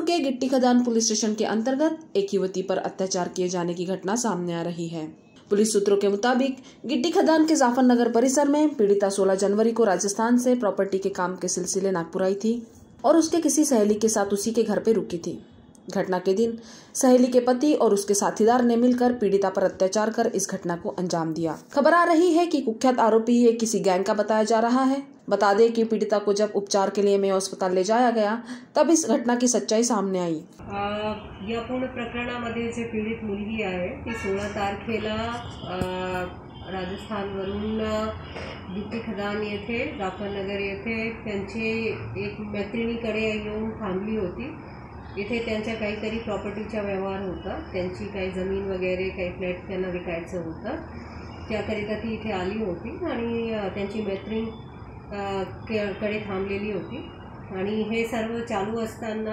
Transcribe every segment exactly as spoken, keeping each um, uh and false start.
के गिट्टी खदान police station के अंतर्गत एक युवती पर अत्याचार किए जाने की घटना सामने आ रही है। पुलिस सूत्रों के मुताबिक गिट्टी खदान के जाफर नगर परिसर में पीड़िता सोलह जनवरी को राजस्थान से प्रॉपर्टी के काम के सिलसिले नागपुर आई थी और उसके किसी सहेली के साथ उसी के घर पे रुकी थी। घटना के दिन सहेली के पति और उसके साथीदार ने मिलकर पीड़िता पर अत्याचार कर इस घटना को अंजाम दिया। खबर आ रही है कि कुख्यात आरोपी ये किसी गैंग का बताया जा रहा है। बता दें कि पीड़िता को जब उपचार के लिए मेयो अस्पताल ले जाया गया तब इस घटना की सच्चाई सामने आई। या पूर्ण प्रकरणामध्ये जे पीडित मुलगी आहे ती सोळा तारखेला राजस्थानवरून गिट्टी खदान येथे जाफरनगर येथे त्यांची एक मैत्रिणीकडे येऊन थांबली होती। इथे त्यांचा काहीतरी प्रॉपर्टीचा व्यवहार होता, त्यांची काही जमीन वगैरे काही फ्लॅट त्यांना विकायचं होतं, त्याकरिता ती इथे आली होती आणि त्यांची मैत्रीण कडे थांबलेली होती। आणि हे सर्व चालू असताना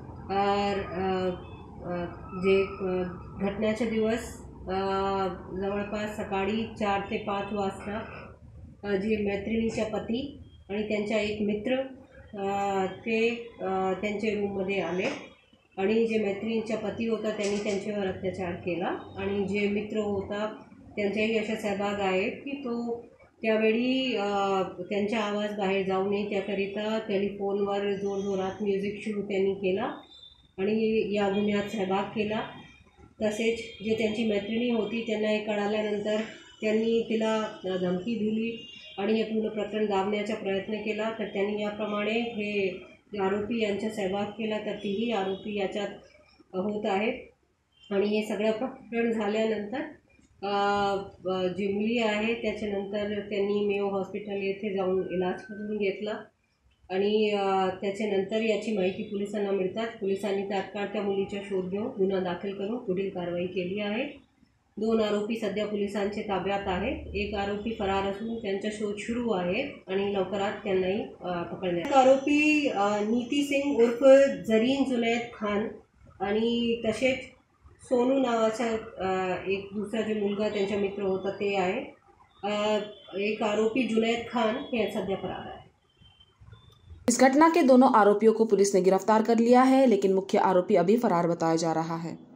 जे घटनेचे दिवस जवळपास सकाळी चार ते पाच वाजता जे मैत्रिणीचा पती आणि त्यांचा एक मित्र ते त्यांच्या रूममध्ये आले आणि जे मैत्रिणीचा पती होता त्यांनी त्यांच्यावर अत्याचार केला आणि जे मित्र होता त्यांचाही अशा सहभाग आहे की तो त्यावेळी त्यांचा आवाज बाहेर जाऊ नये त्याकरिता टेलिफोनवर जोरजोरात म्युझिक सुरू त्यांनी केला आणि या गुन्ह्यात सहभाग केला। तसेच जे त्यांची मैत्रिणी होती त्यांना हे कळाल्यानंतर त्यांनी तिला धमकी दिली आणि हे पूर्ण प्रकरण दाबण्याचा प्रयत्न केला। तर त्यांनी याप्रमाणे हे आरोपी यांचा सहभाग केला तर तीही आरोपी याच्यात होत आहेत। आणि हे सगळं प्रकरण झाल्यानंतर जी मुली आहे त्याच्यानंतर त्यांनी मेयो हॉस्पिटल येथे जाऊन इलाज करून घेतला आणि त्याच्यानंतर याची माहिती पोलिसांना मिळताच पोलिसांनी तात्काळ त्या मुलीचा शोध घेऊन गुन्हा दाखल करून पुढील कारवाई केली आहे। दोन आरोपी सध्या पोलिसांच्या ताब्यात आहेत। एक आरोपी फरार असून त्यांचा शोध सुरू आहे आणि लवकरात त्यांनाही पकडण्यात। आरोपी नीती सिंग उर्फ जरीन जुनैद खान आणि तसेच सोनू नावाचा एक दुसरा जो मुलगा त्यांचा मित्र होता ते आहे। एक आरोपी जुनैद खान हे सध्या फरार आहे। इस घटना के दोनों आरोपियों को पुलिस ने गिरफ्तार कर लिया है, लेकिन मुख्य आरोपी अभी फरार बताया जा रहा है।